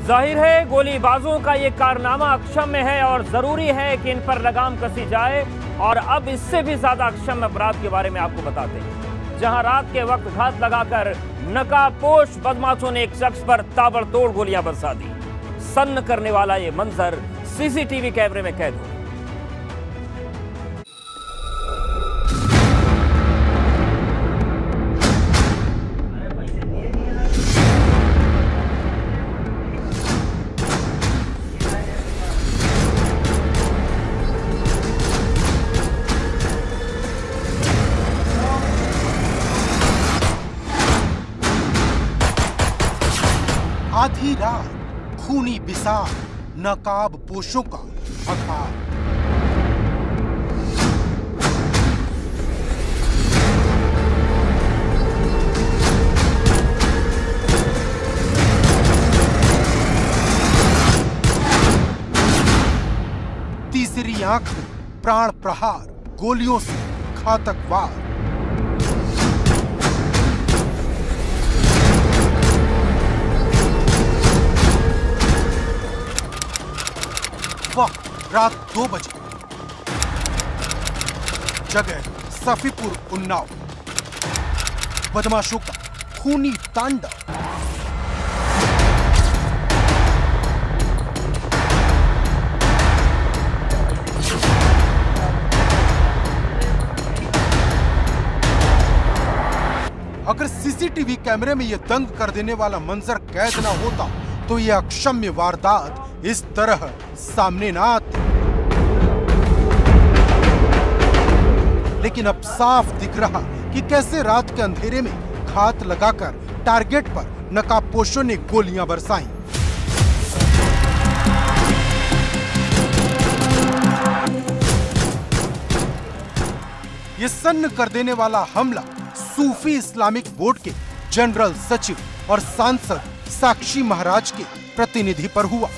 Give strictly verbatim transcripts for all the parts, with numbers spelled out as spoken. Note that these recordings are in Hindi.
जाहिर है गोलीबाजों का ये कारनामा अक्षम्य है और जरूरी है कि इन पर लगाम कसी जाए। और अब इससे भी ज्यादा अक्षम्य अपराध के बारे में आपको बताते हैं, जहां रात के वक्त घात लगाकर नकाबपोश बदमाशों ने एक शख्स पर ताबड़तोड़ गोलियां बरसा दी। सन्न करने वाला ये मंजर सीसीटीवी कैमरे में कैद हो। आधी रात खूनी बिसार नकाब पोशों का अखाड़। तीसरी आंख में प्राण प्रहार, गोलियों से घातक वार। वक्त रात दो बजे, जगह सफीपुर उन्नाव। बदमाशों का खूनी तांडव। अगर सीसीटीवी कैमरे में यह दंग कर देने वाला मंजर कैद ना होता तो यह अक्षम्य वारदात इस तरह सामने ना आती। लेकिन अब साफ दिख रहा कि कैसे रात के अंधेरे में घात लगाकर टारगेट पर नकाबपोशों ने गोलियां बरसाई। ये सन्न कर देने वाला हमला सूफी इस्लामिक बोर्ड के जनरल सचिव और सांसद साक्षी महाराज के प्रतिनिधि पर हुआ।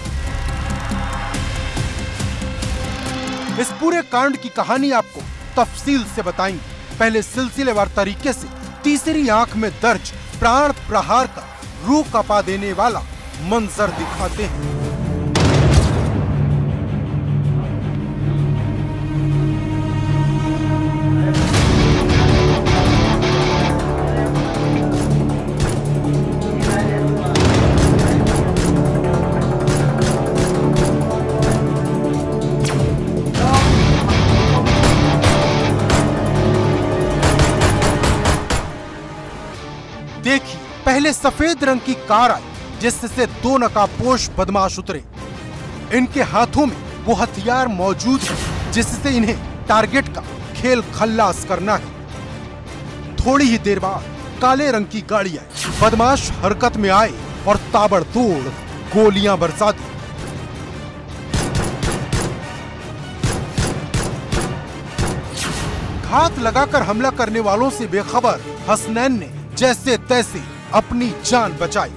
इस पूरे कांड की कहानी आपको तफसील से बताएंगे। पहले सिलसिलेवार तरीके से तीसरी आंख में दर्ज प्राण प्रहार का रूह कपा देने वाला मंजर दिखाते हैं। देखिए, पहले सफेद रंग की कार आई जिससे दो नकाबपोश बदमाश उतरे। इनके हाथों में वो हथियार मौजूद है जिससे इन्हें टारगेट का खेल खल्लास करना है। थोड़ी ही देर बाद काले रंग की गाड़ी आई। बदमाश हरकत में आए और ताबड़तोड़ गोलियां बरसा दी। घात लगाकर हमला करने वालों से बेखबर हसनैन ने जैसे तैसे अपनी जान बचाई।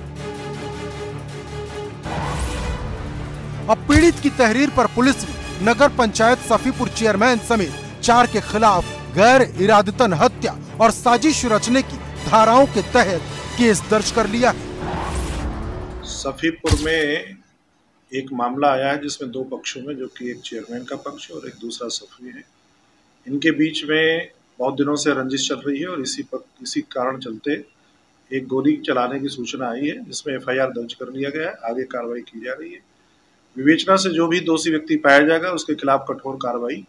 अब पीड़ित की तहरीर पर पुलिस ने नगर पंचायत सफीपुर चेयरमैन समेत चार के खिलाफ गैर इरादतन हत्या और साजिश रचने की धाराओं के तहत केस दर्ज कर लिया है। सफीपुर में एक मामला आया है जिसमें दो पक्षों में, जो कि एक चेयरमैन का पक्ष और एक दूसरा सफी है, इनके बीच में बहुत दिनों से रंजिश चल रही है और इसी पर इसी कारण चलते एक गोली चलाने की सूचना आई है, जिसमें एफ आई आर दर्ज कर लिया गया है। आगे कार्रवाई की जा रही है। विवेचना से जो भी दोषी व्यक्ति पाया जाएगा उसके खिलाफ कठोर कार्रवाई।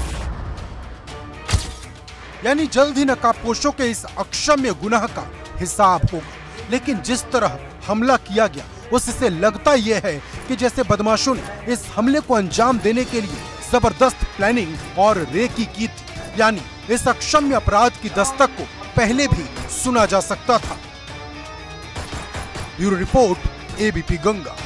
यानी जल्द ही नकाबपोशों के इस अक्षम्य गुनाह का हिसाब होगा। लेकिन जिस तरह हमला किया गया उससे लगता यह है कि जैसे बदमाशों ने इस हमले को अंजाम देने के लिए जबरदस्त प्लानिंग और रेकी की थी। यानी इस अक्षम्य अपराध की दस्तक को पहले भी सुना जा सकता था। Bureau report, ABP Ganga.